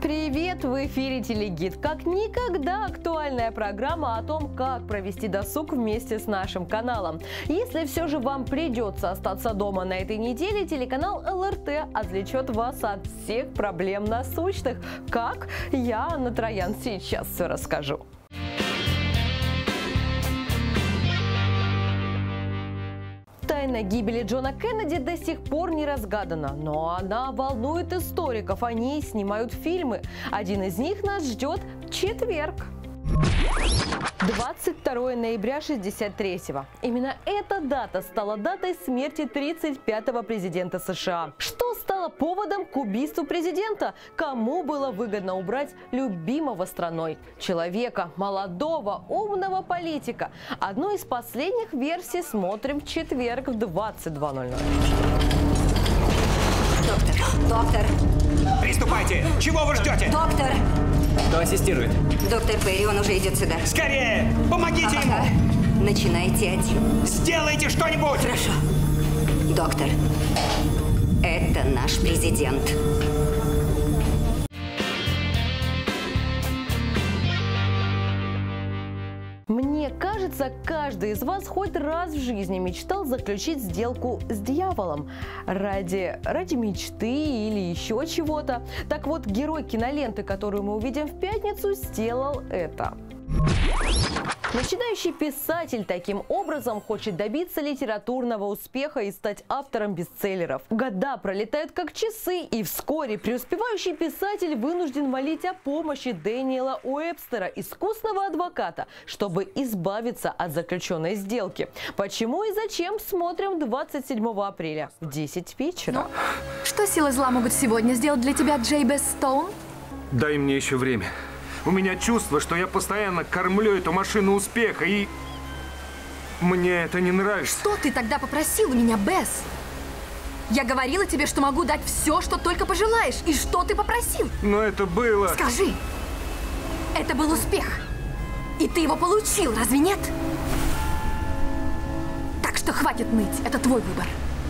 Привет! В эфире Телегид. Как никогда актуальная программа о том, как провести досуг вместе с нашим каналом. Если все же вам придется остаться дома на этой неделе, телеканал ЛРТ отвлечет вас от всех проблем насущных. Как? Я, Анна Троян, сейчас все расскажу. Тайна гибели Джона Кеннеди до сих пор не разгадана, но она волнует историков, о ней снимают фильмы. Один из них нас ждет в четверг. 22 ноября 1963-го. Именно эта дата стала датой смерти 35-го президента США. Что стало поводом к убийству президента? Кому было выгодно убрать любимого страной? Человека, молодого, умного политика. Одну из последних версий смотрим в четверг в 22:00. Доктор! Приступайте! Чего вы ждете? Доктор! Кто ассистирует? Доктор Перри, он уже идет сюда. Скорее! Помогите Ага. ему! Начинайте один. Сделайте что-нибудь! Хорошо. Доктор, это наш президент. Мне кажется, каждый из вас хоть раз в жизни мечтал заключить сделку с дьяволом ради мечты или еще чего-то. Так вот, герой киноленты, которую мы увидим в пятницу, сделал это. Начинающий писатель таким образом хочет добиться литературного успеха и стать автором бестселлеров. Года пролетают как часы, и вскоре преуспевающий писатель вынужден молить о помощи Дэниела Уэбстера, искусного адвоката, чтобы избавиться от заключенной сделки. Почему и зачем, смотрим 27 апреля в 10 вечера. Что силы зла могут сегодня сделать для тебя, Джейбес Стоун? Дай мне еще время. У меня чувство, что я постоянно кормлю эту машину успеха, и мне это не нравится. Что ты тогда попросил у меня, Бесс? Я говорила тебе, что могу дать все, что только пожелаешь. И что ты попросил? Но это было... Скажи, это был успех. И ты его получил, разве нет? Так что хватит ныть, это твой выбор.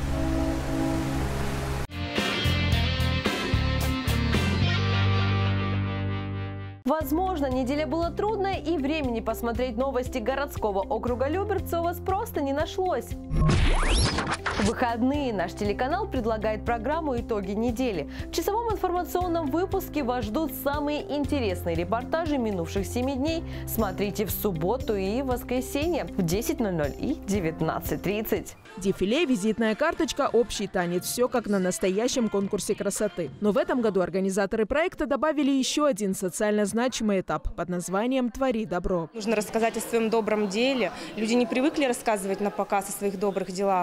Возможно, неделя была трудная, и времени посмотреть новости городского округа Люберцы у вас просто не нашлось. В выходные наш телеканал предлагает программу «Итоги недели». В часовом информационном выпуске вас ждут самые интересные репортажи минувших 7 дней. Смотрите в субботу и воскресенье в 10:00 и 19:30. Дефиле, визитная карточка, общий танец. Все как на настоящем конкурсе красоты. Но в этом году организаторы проекта добавили еще один социально значимый этап под названием «Твори добро». Нужно рассказать о своем добром деле. Люди не привыкли рассказывать на показ о своих добрых делах.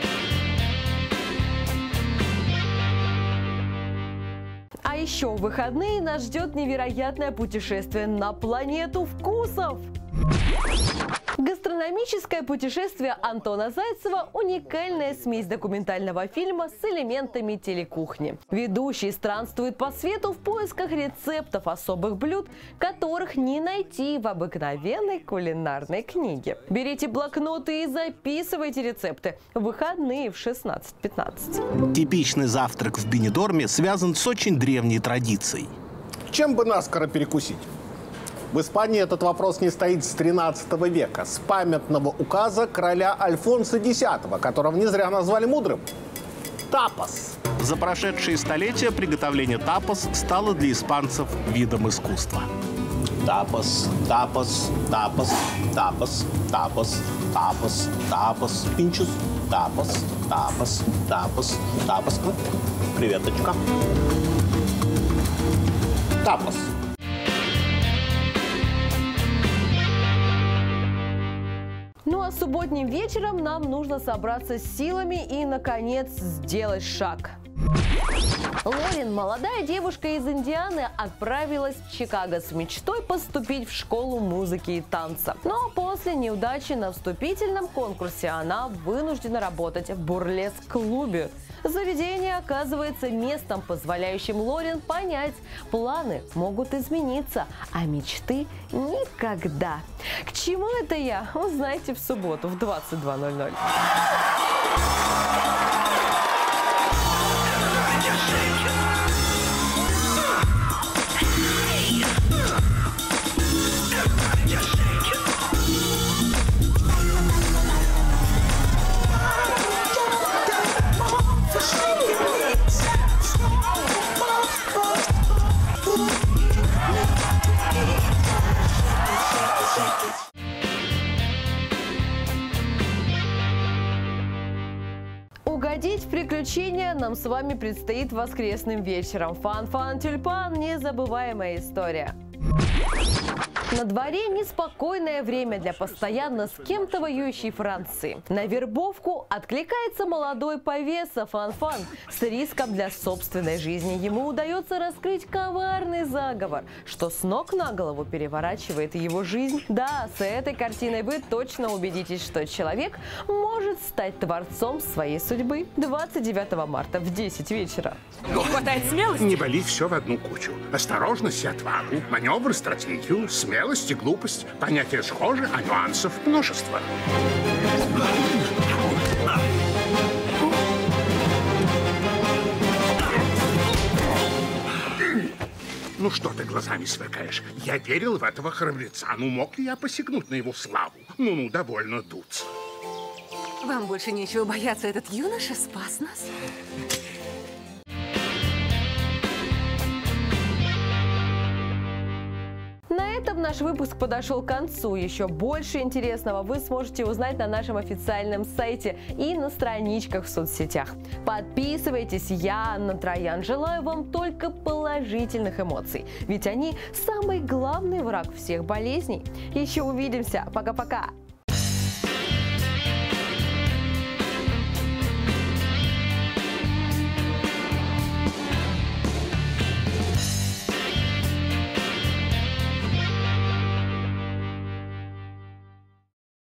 А еще в выходные нас ждет невероятное путешествие на планету вкусов. Гастрономическое путешествие Антона Зайцева – уникальная смесь документального фильма с элементами телекухни. Ведущий странствует по свету в поисках рецептов особых блюд, которых не найти в обыкновенной кулинарной книге. Берите блокноты и записывайте рецепты. В выходные в 16:15. Типичный завтрак в Бенидорме связан с очень древней традицией. Чем бы наскоро перекусить? В Испании этот вопрос не стоит с 13 века, с памятного указа короля Альфонса X, которого не зря назвали мудрым. Тапас. За прошедшие столетия приготовление тапас стало для испанцев видом искусства. Тапас, тапас, тапас, тапас, тапас, тапас, тапас, пинчус, тапас, тапас, тапас, тапас. Креветочка. Тапас. Ну а субботним вечером нам нужно собраться с силами и, наконец, сделать шаг. Лорен, молодая девушка из Индианы, отправилась в Чикаго с мечтой поступить в школу музыки и танца. Но после неудачи на вступительном конкурсе она вынуждена работать в бурлеск-клубе. Заведение оказывается местом, позволяющим Лорен понять, планы могут измениться, а мечты никогда. К чему это я, узнаете в субботу в 22:00. приключения нам с вами предстоит воскресным вечером. Фан-фан тюльпан – незабываемая история. На дворе неспокойное время для постоянно с кем-то воюющей Франции. На вербовку откликается молодой повеса Фан-фан. С риском для собственной жизни ему удается раскрыть коварный заговор, что с ног на голову переворачивает его жизнь. Да, с этой картиной вы точно убедитесь, что человек может стать творцом своей судьбы. 29 марта в 10 вечера. Не хватает смелости? Не вали все в одну кучу. Осторожность и отвагу, маневр, стратегию, смелость и глупость. Понятия схожи, а нюансов множество. Ну что ты глазами сверкаешь? Я верил в этого храбреца. Ну мог ли я посягнуть на его славу? Ну, довольно дуться. Вам больше нечего бояться, этот юноша спас нас. На этом наш выпуск подошел к концу. Еще больше интересного вы сможете узнать на нашем официальном сайте и на страничках в соцсетях. Подписывайтесь, я Анна Троян. Желаю вам только положительных эмоций, ведь они самый главный враг всех болезней. Еще увидимся. Пока-пока.